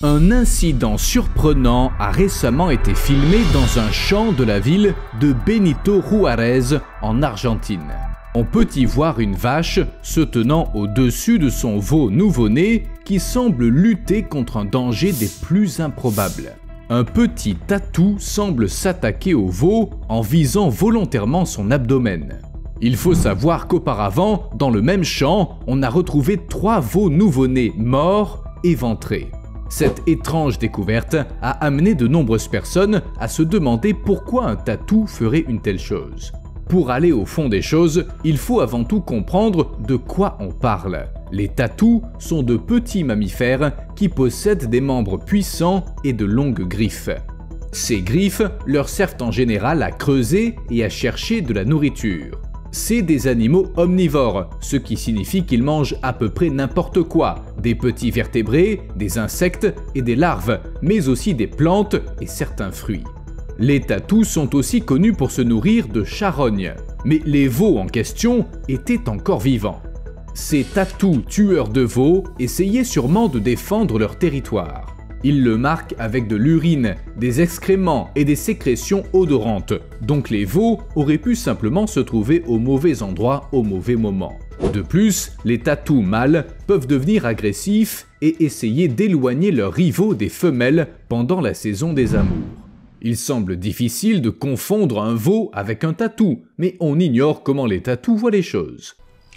Un incident surprenant a récemment été filmé dans un champ de la ville de Benito Juárez en Argentine. On peut y voir une vache se tenant au-dessus de son veau nouveau-né qui semble lutter contre un danger des plus improbables. Un petit tatou semble s'attaquer au veau en visant volontairement son abdomen. Il faut savoir qu'auparavant, dans le même champ, on a retrouvé 3 veaux nouveau-nés morts, éventrés. Cette étrange découverte a amené de nombreuses personnes à se demander pourquoi un tatou ferait une telle chose. Pour aller au fond des choses, il faut avant tout comprendre de quoi on parle. Les tatous sont de petits mammifères qui possèdent des membres puissants et de longues griffes. Ces griffes leur servent en général à creuser et à chercher de la nourriture. C'est des animaux omnivores, ce qui signifie qu'ils mangent à peu près n'importe quoi, des petits vertébrés, des insectes et des larves, mais aussi des plantes et certains fruits. Les tatous sont aussi connus pour se nourrir de charognes, mais les veaux en question étaient encore vivants. Ces tatous tueurs de veaux essayaient sûrement de défendre leur territoire. Ils le marquent avec de l'urine, des excréments et des sécrétions odorantes, donc les veaux auraient pu simplement se trouver au mauvais endroit au mauvais moment. De plus, les tatous mâles peuvent devenir agressifs et essayer d'éloigner leurs rivaux des femelles pendant la saison des amours. Il semble difficile de confondre un veau avec un tatou, mais on ignore comment les tatous voient les choses.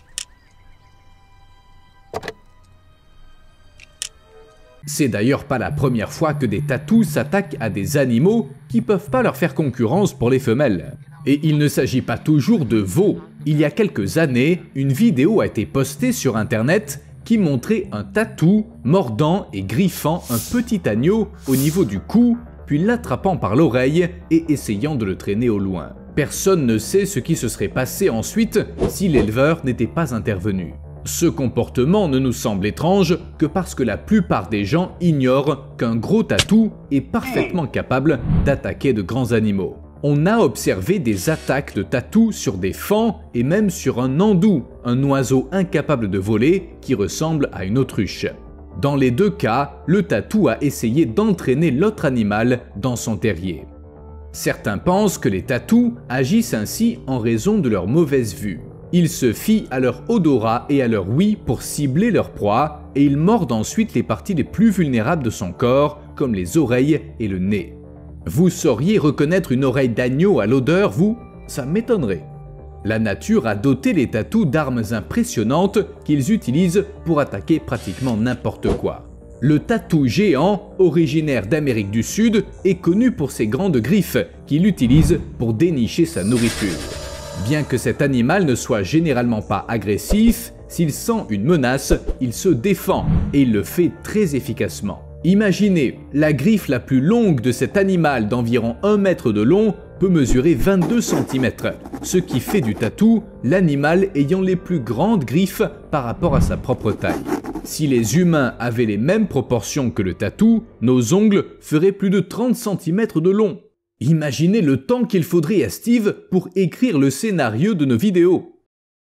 C'est d'ailleurs pas la première fois que des tatous s'attaquent à des animaux qui peuvent pas leur faire concurrence pour les femelles. Et il ne s'agit pas toujours de veaux. Il y a quelques années, une vidéo a été postée sur internet qui montrait un tatou mordant et griffant un petit agneau au niveau du cou, puis l'attrapant par l'oreille et essayant de le traîner au loin. Personne ne sait ce qui se serait passé ensuite si l'éleveur n'était pas intervenu. Ce comportement ne nous semble étrange que parce que la plupart des gens ignorent qu'un gros tatou est parfaitement capable d'attaquer de grands animaux. On a observé des attaques de tatous sur des faons et même sur un andou, un oiseau incapable de voler qui ressemble à une autruche. Dans les deux cas, le tatou a essayé d'entraîner l'autre animal dans son terrier. Certains pensent que les tatous agissent ainsi en raison de leur mauvaise vue. Ils se fient à leur odorat et à leur ouïe pour cibler leur proie et ils mordent ensuite les parties les plus vulnérables de son corps, comme les oreilles et le nez. Vous sauriez reconnaître une oreille d'agneau à l'odeur, vous? Ça m'étonnerait. La nature a doté les tatous d'armes impressionnantes qu'ils utilisent pour attaquer pratiquement n'importe quoi. Le tatou géant, originaire d'Amérique du Sud, est connu pour ses grandes griffes qu'il utilise pour dénicher sa nourriture. Bien que cet animal ne soit généralement pas agressif, s'il sent une menace, il se défend et il le fait très efficacement. Imaginez, la griffe la plus longue de cet animal d'environ 1 mètre de long peut mesurer 22 cm, ce qui fait du tatou l'animal ayant les plus grandes griffes par rapport à sa propre taille. Si les humains avaient les mêmes proportions que le tatou, nos ongles feraient plus de 30 cm de long. Imaginez le temps qu'il faudrait à Steve pour écrire le scénario de nos vidéos.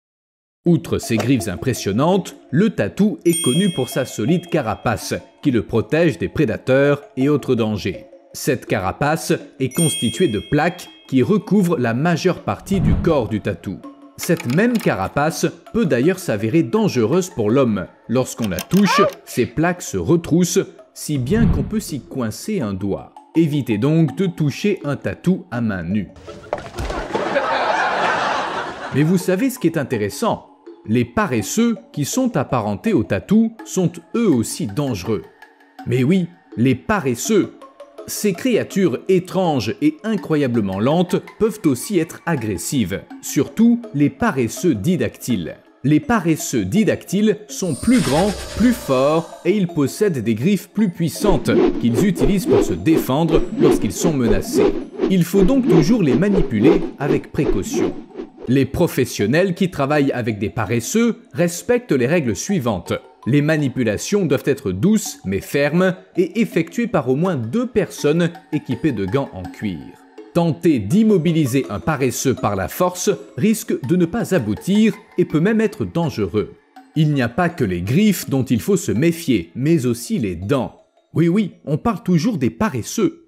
Outre ses griffes impressionnantes, le tatou est connu pour sa solide carapace, qui le protège des prédateurs et autres dangers. Cette carapace est constituée de plaques qui recouvrent la majeure partie du corps du tatou. Cette même carapace peut d'ailleurs s'avérer dangereuse pour l'homme. Lorsqu'on la touche, ces plaques se retroussent, si bien qu'on peut s'y coincer un doigt. Évitez donc de toucher un tatou à main nue. Mais vous savez ce qui est intéressant? Les paresseux qui sont apparentés aux tatous sont eux aussi dangereux. Mais oui, les paresseux. Ces créatures étranges et incroyablement lentes peuvent aussi être agressives, surtout les paresseux didactyles. Les paresseux didactyles sont plus grands, plus forts et ils possèdent des griffes plus puissantes qu'ils utilisent pour se défendre lorsqu'ils sont menacés. Il faut donc toujours les manipuler avec précaution. Les professionnels qui travaillent avec des paresseux respectent les règles suivantes. Les manipulations doivent être douces mais fermes et effectuées par au moins 2 personnes équipées de gants en cuir. Tenter d'immobiliser un paresseux par la force risque de ne pas aboutir et peut même être dangereux. Il n'y a pas que les griffes dont il faut se méfier, mais aussi les dents. Oui, oui, on parle toujours des paresseux.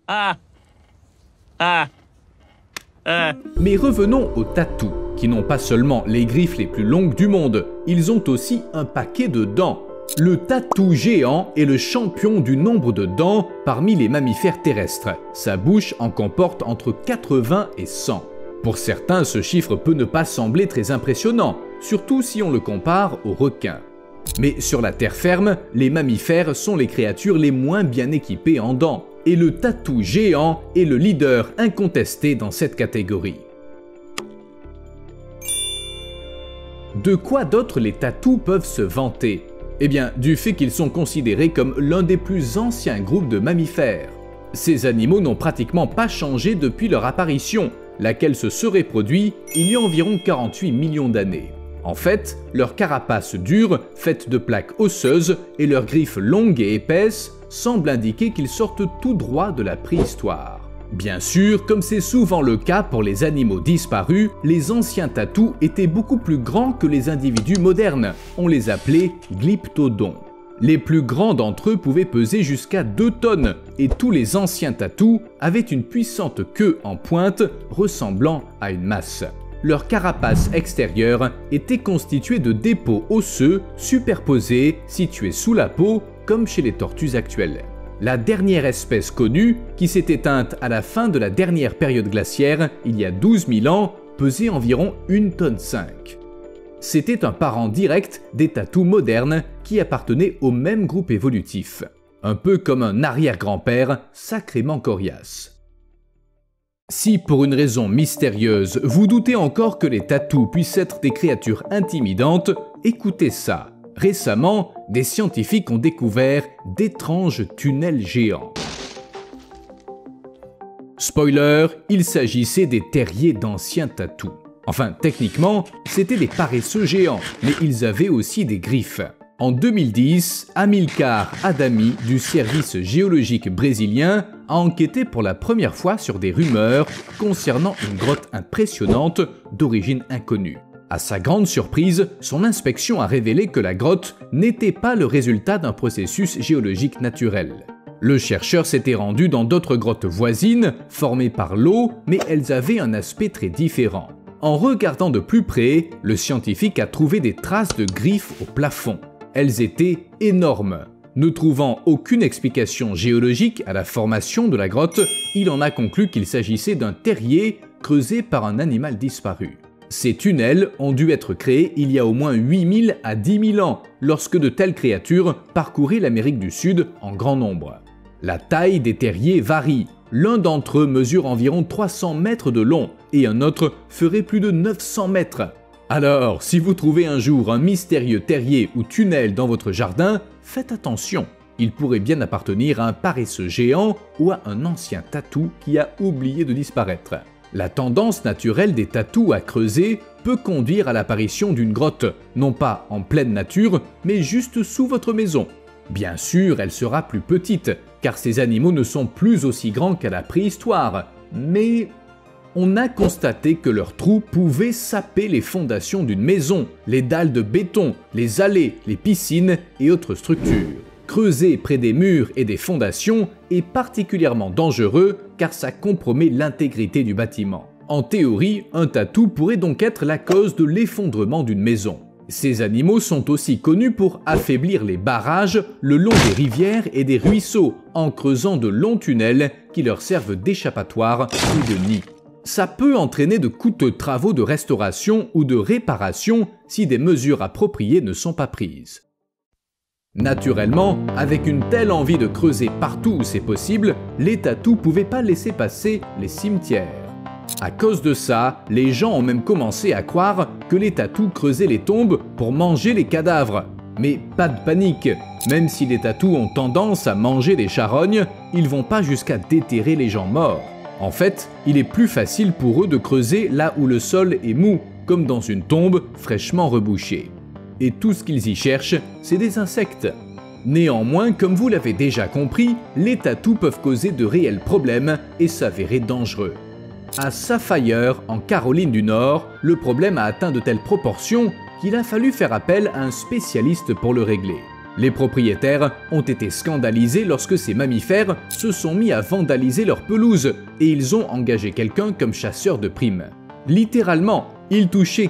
Mais revenons aux tatous, qui n'ont pas seulement les griffes les plus longues du monde, ils ont aussi un paquet de dents. Le tatou géant est le champion du nombre de dents parmi les mammifères terrestres. Sa bouche en comporte entre 80 et 100. Pour certains, ce chiffre peut ne pas sembler très impressionnant, surtout si on le compare aux requins. Mais sur la terre ferme, les mammifères sont les créatures les moins bien équipées en dents, et le tatou géant est le leader incontesté dans cette catégorie. De quoi d'autre les tatous peuvent se vanter? Eh bien, du fait qu'ils sont considérés comme l'un des plus anciens groupes de mammifères. Ces animaux n'ont pratiquement pas changé depuis leur apparition, laquelle se serait produite il y a environ 48 millions d'années. En fait, leur carapace dure, faite de plaques osseuses, et leurs griffes longues et épaisses semblent indiquer qu'ils sortent tout droit de la préhistoire. Bien sûr, comme c'est souvent le cas pour les animaux disparus, les anciens tatous étaient beaucoup plus grands que les individus modernes. On les appelait glyptodons. Les plus grands d'entre eux pouvaient peser jusqu'à 2 tonnes, et tous les anciens tatous avaient une puissante queue en pointe ressemblant à une masse. Leur carapace extérieure était constituée de dépôts osseux superposés situés sous la peau comme chez les tortues actuelles. La dernière espèce connue, qui s'est éteinte à la fin de la dernière période glaciaire, il y a 12 000 ans, pesait environ 1,5 tonne. C'était un parent direct des tatous modernes qui appartenaient au même groupe évolutif. Un peu comme un arrière-grand-père sacrément coriace. Si pour une raison mystérieuse, vous doutez encore que les tatous puissent être des créatures intimidantes, écoutez ça. Récemment, des scientifiques ont découvert d'étranges tunnels géants. Spoiler, il s'agissait des terriers d'anciens tatous. Enfin, techniquement, c'étaient des paresseux géants, mais ils avaient aussi des griffes. En 2010, Amilcar Adami du service géologique brésilien a enquêté pour la première fois sur des rumeurs concernant une grotte impressionnante d'origine inconnue. À sa grande surprise, son inspection a révélé que la grotte n'était pas le résultat d'un processus géologique naturel. Le chercheur s'était rendu dans d'autres grottes voisines, formées par l'eau, mais elles avaient un aspect très différent. En regardant de plus près, le scientifique a trouvé des traces de griffes au plafond. Elles étaient énormes. Ne trouvant aucune explication géologique à la formation de la grotte, il en a conclu qu'il s'agissait d'un terrier creusé par un animal disparu. Ces tunnels ont dû être créés il y a au moins 8000 à 10 000 ans, lorsque de telles créatures parcouraient l'Amérique du Sud en grand nombre. La taille des terriers varie. L'un d'entre eux mesure environ 300 mètres de long et un autre ferait plus de 900 mètres. Alors, si vous trouvez un jour un mystérieux terrier ou tunnel dans votre jardin, faites attention. Il pourrait bien appartenir à un paresseux géant ou à un ancien tatou qui a oublié de disparaître. La tendance naturelle des tatous à creuser peut conduire à l'apparition d'une grotte, non pas en pleine nature, mais juste sous votre maison. Bien sûr, elle sera plus petite, car ces animaux ne sont plus aussi grands qu'à la préhistoire, mais on a constaté que leurs trous pouvaient saper les fondations d'une maison, les dalles de béton, les allées, les piscines et autres structures. Creuser près des murs et des fondations est particulièrement dangereux car ça compromet l'intégrité du bâtiment. En théorie, un tatou pourrait donc être la cause de l'effondrement d'une maison. Ces animaux sont aussi connus pour affaiblir les barrages le long des rivières et des ruisseaux en creusant de longs tunnels qui leur servent d'échappatoire ou de nid. Ça peut entraîner de coûteux travaux de restauration ou de réparation si des mesures appropriées ne sont pas prises. Naturellement, avec une telle envie de creuser partout où c'est possible, les tatous pouvaient pas laisser passer les cimetières. À cause de ça, les gens ont même commencé à croire que les tatous creusaient les tombes pour manger les cadavres. Mais pas de panique, même si les tatous ont tendance à manger des charognes, ils vont pas jusqu'à déterrer les gens morts. En fait, il est plus facile pour eux de creuser là où le sol est mou, comme dans une tombe fraîchement rebouchée. Et tout ce qu'ils y cherchent, c'est des insectes. Néanmoins, comme vous l'avez déjà compris, les tatous peuvent causer de réels problèmes et s'avérer dangereux. À Sapphire, en Caroline du Nord, le problème a atteint de telles proportions qu'il a fallu faire appel à un spécialiste pour le régler. Les propriétaires ont été scandalisés lorsque ces mammifères se sont mis à vandaliser leur pelouse et ils ont engagé quelqu'un comme chasseur de primes. Littéralement, ils touchaient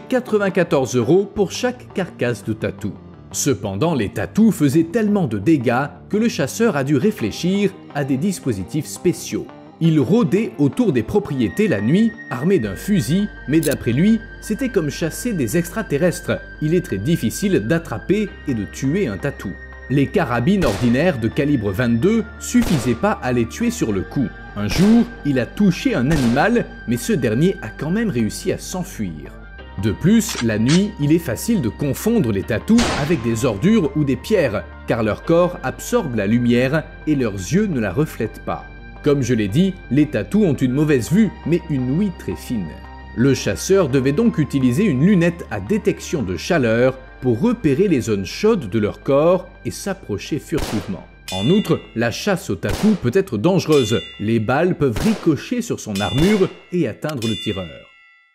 94 € pour chaque carcasse de tatou. Cependant, les tatous faisaient tellement de dégâts que le chasseur a dû réfléchir à des dispositifs spéciaux. Il rôdait autour des propriétés la nuit, armé d'un fusil, mais d'après lui, c'était comme chasser des extraterrestres. Il est très difficile d'attraper et de tuer un tatou. Les carabines ordinaires de calibre 22 suffisaient pas à les tuer sur le coup. Un jour, il a touché un animal, mais ce dernier a quand même réussi à s'enfuir. De plus, la nuit, il est facile de confondre les tatous avec des ordures ou des pierres, car leur corps absorbe la lumière et leurs yeux ne la reflètent pas. Comme je l'ai dit, les tatous ont une mauvaise vue, mais une ouïe très fine. Le chasseur devait donc utiliser une lunette à détection de chaleur pour repérer les zones chaudes de leur corps et s'approcher furtivement. En outre, la chasse au tatou peut être dangereuse. Les balles peuvent ricocher sur son armure et atteindre le tireur.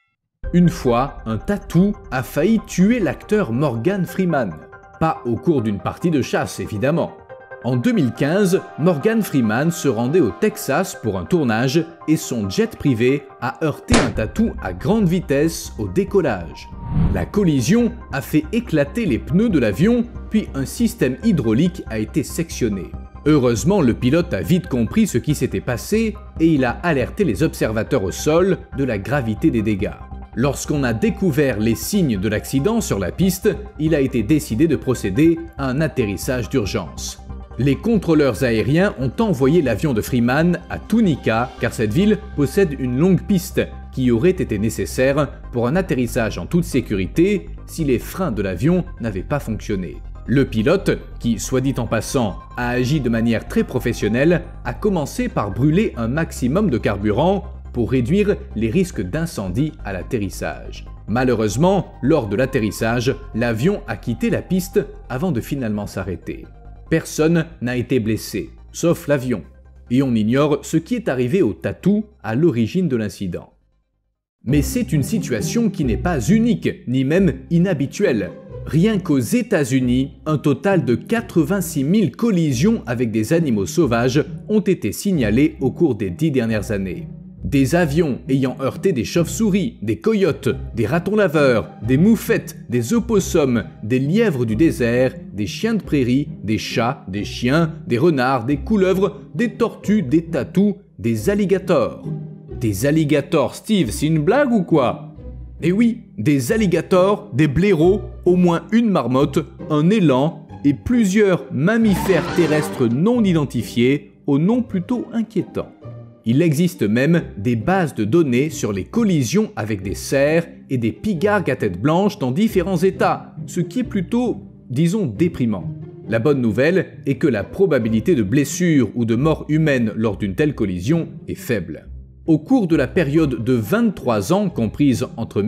Une fois, un tatou a failli tuer l'acteur Morgan Freeman. Pas au cours d'une partie de chasse, évidemment. En 2015, Morgan Freeman se rendait au Texas pour un tournage et son jet privé a heurté un tatou à grande vitesse au décollage. La collision a fait éclater les pneus de l'avion, puis un système hydraulique a été sectionné. Heureusement, le pilote a vite compris ce qui s'était passé et il a alerté les observateurs au sol de la gravité des dégâts. Lorsqu'on a découvert les signes de l'accident sur la piste, il a été décidé de procéder à un atterrissage d'urgence. Les contrôleurs aériens ont envoyé l'avion de Freeman à Tunica car cette ville possède une longue piste qui aurait été nécessaire pour un atterrissage en toute sécurité si les freins de l'avion n'avaient pas fonctionné. Le pilote, qui, soit dit en passant, a agi de manière très professionnelle, a commencé par brûler un maximum de carburant pour réduire les risques d'incendie à l'atterrissage. Malheureusement, lors de l'atterrissage, l'avion a quitté la piste avant de finalement s'arrêter. Personne n'a été blessé, sauf l'avion, et on ignore ce qui est arrivé au tatou à l'origine de l'incident. Mais c'est une situation qui n'est pas unique, ni même inhabituelle. Rien qu'aux États-Unis, un total de 86 000 collisions avec des animaux sauvages ont été signalées au cours des 10 dernières années. Des avions ayant heurté des chauves-souris, des coyotes, des ratons laveurs, des moufettes, des opossums, des lièvres du désert, des chiens de prairie, des chats, des chiens, des renards, des couleuvres, des tortues, des tatous, des alligators. Des alligators, Steve, c'est une blague ou quoi? Eh oui, des alligators, des blaireaux, au moins une marmotte, un élan et plusieurs mammifères terrestres non identifiés au nom plutôt inquiétant. Il existe même des bases de données sur les collisions avec des cerfs et des pigargues à tête blanche dans différents états, ce qui est plutôt, disons, déprimant. La bonne nouvelle est que la probabilité de blessure ou de mort humaine lors d'une telle collision est faible. Au cours de la période de 23 ans comprise entre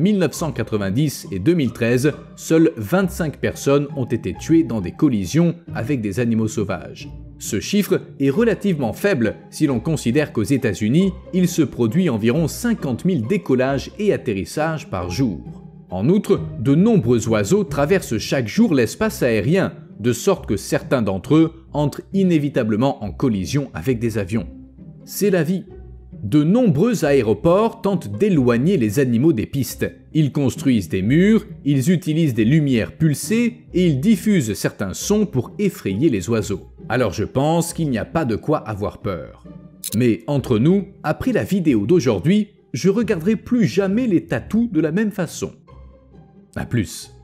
1990 et 2013, seules 25 personnes ont été tuées dans des collisions avec des animaux sauvages. Ce chiffre est relativement faible si l'on considère qu'aux États-Unis, il se produit environ 50 000 décollages et atterrissages par jour. En outre, de nombreux oiseaux traversent chaque jour l'espace aérien, de sorte que certains d'entre eux entrent inévitablement en collision avec des avions. C'est la vie. De nombreux aéroports tentent d'éloigner les animaux des pistes. Ils construisent des murs, ils utilisent des lumières pulsées et ils diffusent certains sons pour effrayer les oiseaux. Alors je pense qu'il n'y a pas de quoi avoir peur. Mais entre nous, après la vidéo d'aujourd'hui, je regarderai plus jamais les tatous de la même façon. A plus.